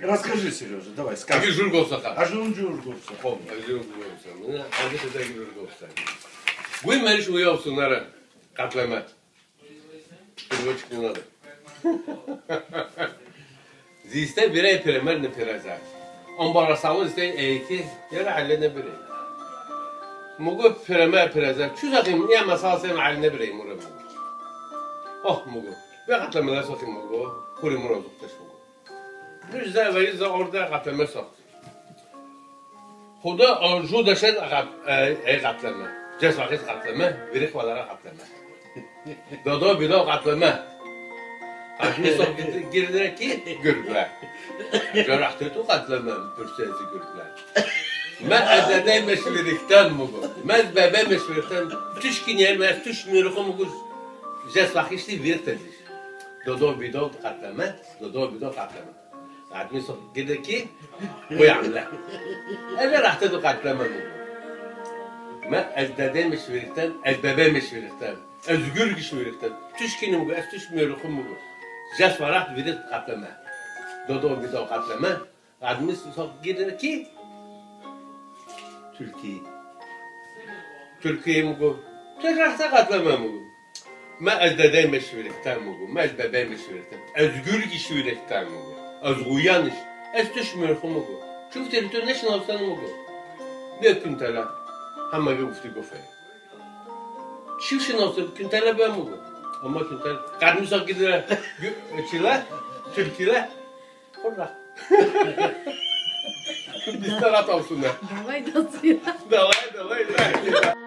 Расскажи, Сережа, давай, скажи. Журговсаха. Журговса. Вы меньше уявился, наверное, котлема. Переводчик не надо. Здесь бирей перемер не перезать. Он барасамы здесь эйти, я ралли не бирей. Могу перемер перезать. Что таким? Я масалсем аль не бирей мурабу. Oh могу. Ben katlameler satayım mı? Kurumun olduk da şu. Güzel ve orada katlame sat. Huda arzu deşen katlame. Cesvakit katlame, birik valara katlame. Dodo bilo katlame. Admi sok girdiler ki gürgler. Cerrahtı katlame, pürsesi gürgler. Ben ededey meşvirikten mi bu? Ben bebe meşvirikten. Tüşkin yer, tüşmürükü mü bu? Cesvakitli virtediş. Dodo bido katlama, dodo bido katlama. Admi sok gider ki bu yamla. Eğer rahatı katlama bu. Ben ezdedem meşvirikten, ezbebe meşvirikten, özgür meşvirikten. Tüşkinim bu, tüşmürüküm bu. Cesvarat virit katlama. Dodo bido katlama. Admi sok gider ki Türkiye. Türkiye mi bu? Rahatı katlama mı bu? ما أزدادي مشوركتان مگو، ما أزبابي مشوركتان، أزجور مشوركتان مگو، أزغويانش، أستشمر خو مگو. شوف تلتو نشنا وصلنا مگو. بيا كنتلا، هم جوفتي قفاي. شوف شنو وصل كنتلا بيا مگو. أما كنتلا، قاعد مسافر كده، شيلا، تركيلا، كله. بيسترات أوصلنا. Давай, Дацина. Давай.